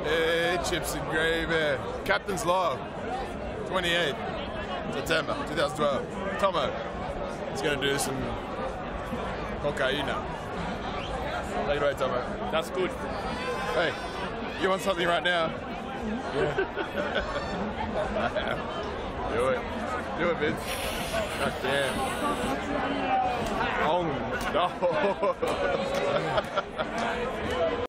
Hey, chips and gravy. Captain's Log, 28th September 2012. Thommo is going to do some cocaina. Take it away, Thommo. That's good. Hey, you want something right now? Yeah. Do it. Do it, Vince. God damn. Oh, no.